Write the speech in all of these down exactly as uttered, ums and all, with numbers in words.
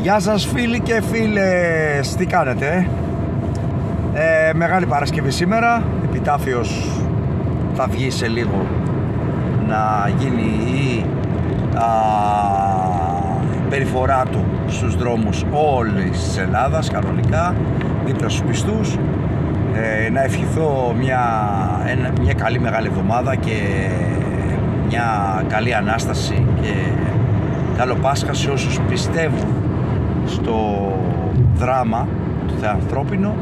Γεια σας φίλοι και φίλες, τι κάνετε? Ε, μεγάλη Παρασκευή σήμερα, επιτάφιος θα βγει σε λίγο να γίνει η α, περιφορά του στους δρόμους όλης της Ελλάδας, κανονικά, δίπλα στους πιστούς. Ε, να ευχηθώ μια, ένα, μια καλή μεγάλη εβδομάδα και μια καλή Ανάσταση και καλό Πάσχα σε όσους πιστεύουν στο δράμα το θεανθρώπινο.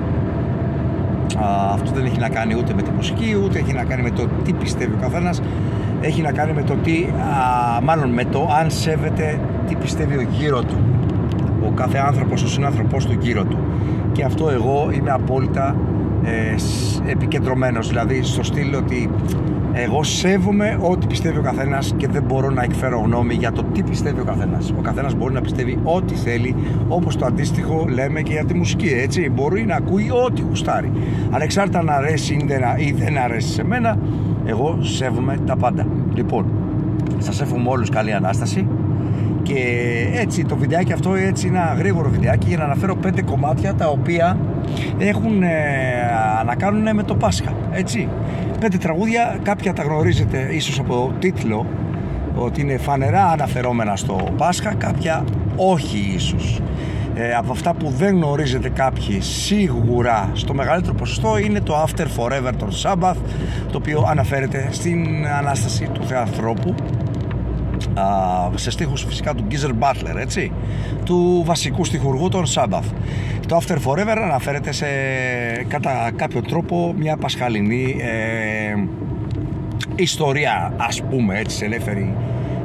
Α, αυτό δεν έχει να κάνει ούτε με τη μουσική, ούτε έχει να κάνει με το τι πιστεύει ο καθένας. Έχει να κάνει με το τι, α, μάλλον με το αν σέβεται τι πιστεύει ο γύρω του, ο κάθε άνθρωπος, ο συνάνθρωπός του γύρω του. Και αυτό εγώ είμαι απόλυτα ε, επικεντρωμένος, δηλαδή στο στυλ ότι εγώ σέβομαι ό,τι πιστεύει ο καθένας και δεν μπορώ να εκφέρω γνώμη για το τι πιστεύει ο καθένας. Ο καθένας μπορεί να πιστεύει ό,τι θέλει, όπως το αντίστοιχο λέμε και για τη μουσική, έτσι. Μπορεί να ακούει ό,τι γουστάρει. Ανεξάρτητα να αρέσει ή δεν αρέσει σε μένα, εγώ σέβομαι τα πάντα. Λοιπόν, σας εύχομαι όλους καλή Ανάσταση. Και έτσι το βιντεάκι αυτό, έτσι ένα γρήγορο βιντεάκι για να αναφέρω πέντε κομμάτια τα οποία έχουν ε, να κάνουν με το Πάσχα, έτσι. Πέντε τραγούδια, κάποια τα γνωρίζετε ίσως από το τίτλο ότι είναι φανερά αναφερόμενα στο Πάσχα, κάποια όχι ίσως. Ε, από αυτά που δεν γνωρίζετε κάποιοι σίγουρα στο μεγαλύτερο ποσοστό είναι το After Forever των Sabbath, το οποίο αναφέρεται στην Ανάσταση του Θεανθρώπου, Uh, σε στίχους φυσικά του Geezer Butler, έτσι, του βασικού στιχουργού των Sabbath. Το After Forever αναφέρεται σε κατά κάποιο τρόπο μια πασχαλινή ε, ιστορία, ας πούμε, έτσι, σε ελεύθερη,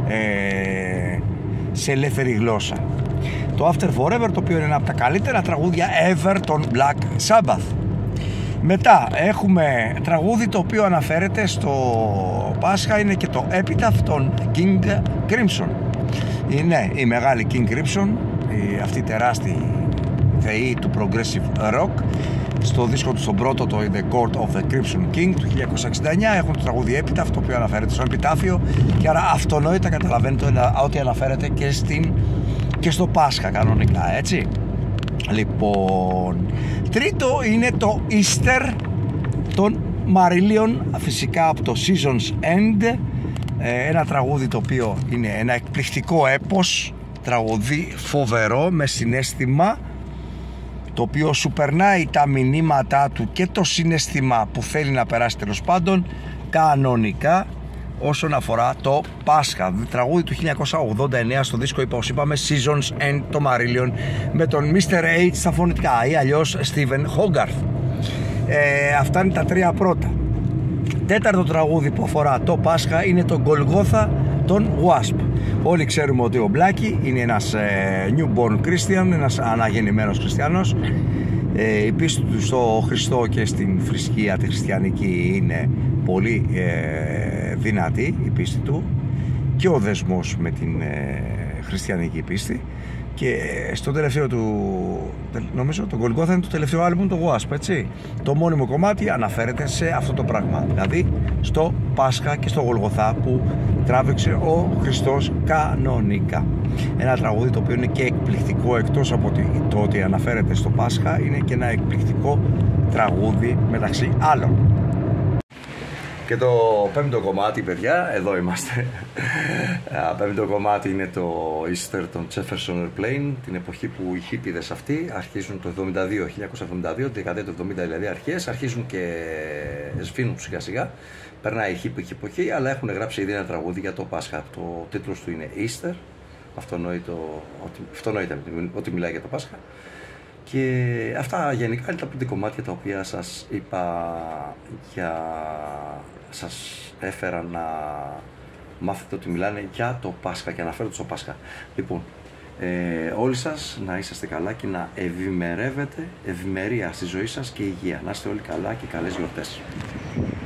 ε, σε ελεύθερη γλώσσα. Το After Forever, το οποίο είναι ένα από τα καλύτερα τραγούδια ever των Black Sabbath. Μετά έχουμε τραγούδι το οποίο αναφέρεται στο Πάσχα, είναι και το Epitaph των King Crimson. Είναι η μεγάλη King Crimson, η, αυτή τεράστιοι θεοί του progressive rock. Στο δίσκο του, στον πρώτο, το The Court of the Crimson King του χίλια εννιακόσια εξήντα εννιά, έχουν το τραγούδι Epitaph, το οποίο αναφέρεται στο επιτάφιο, και άρα αυτονόητα καταλαβαίνετε ότι αναφέρεται και, στην, και στο Πάσχα κανονικά, έτσι. Λοιπόν, τρίτο είναι το Easter των Marillion, φυσικά από το Season's End, ένα τραγούδι το οποίο είναι ένα εκπληκτικό έπος, τραγούδι φοβερό με συναίσθημα, το οποίο σου περνάει τα μηνύματά του και το συναίσθημα που θέλει να περάσει τέλος πάντων κανονικά όσον αφορά το Πάσχα. Τραγούδι του χίλια εννιακόσια ογδόντα εννιά στο δίσκο, όπως είπαμε, Season's End, το Marillion, με τον μίστερ H στα φωνητικά ή αλλιώς Stephen Hogarth. Ε, αυτά είναι τα τρία πρώτα. Τέταρτο τραγούδι που αφορά το Πάσχα είναι το Golgotha των Wasp. Όλοι ξέρουμε ότι ο Blackie είναι ένας ε, newborn Christian, ένας αναγεννημένος χριστιανός. Ε, η πίστη του στο Χριστό και στην θρησκεία τη χριστιανική είναι πολύ ε, δυνατή, η πίστη του και ο δεσμός με την ε, χριστιανική πίστη. Και στο τελευταίο του, νομίζω το Golgotha είναι το τελευταίο άλμπουμ, το Wasp, έτσι. Το μόνιμο κομμάτι αναφέρεται σε αυτό το πράγμα, δηλαδή στο Πάσχα και στο Golgotha που τράβηξε ο Χριστός κανονικά. Ένα τραγούδι το οποίο είναι και εκπληκτικό, εκτός από το ότι αναφέρεται στο Πάσχα, είναι και ένα εκπληκτικό τραγούδι μεταξύ άλλων. Και το πέμπτο κομμάτι, παιδιά, εδώ είμαστε. Το πέμπτο κομμάτι είναι το Easter των Jefferson Airplane, την εποχή που οι χίπηδες αυτοί αρχίζουν το εβδομήντα δύο, χίλια εννιακόσια εβδομήντα δύο, τη δεκαετία του εβδομήντα δηλαδή αρχές, αρχίζουν και σβήνουν σιγά σιγά. Περνάει η χίπη εποχή, αλλά έχουν γράψει ήδη ένα τραγούδι για το Πάσχα. Το τίτλος του είναι Easter, αυτονόητο, αυτονόητα ότι μιλάει για το Πάσχα. Και αυτά γενικά είναι τα πέντε κομμάτια τα οποία σας είπα, για σας έφερα να μάθετε ότι μιλάνε για το Πάσχα και αναφέρονται στο Πάσχα. Λοιπόν, ε, όλοι σας να είσαστε καλά και να ευημερεύετε, ευημερία στη ζωή σας και υγεία. Να είστε όλοι καλά και καλές γιορτές.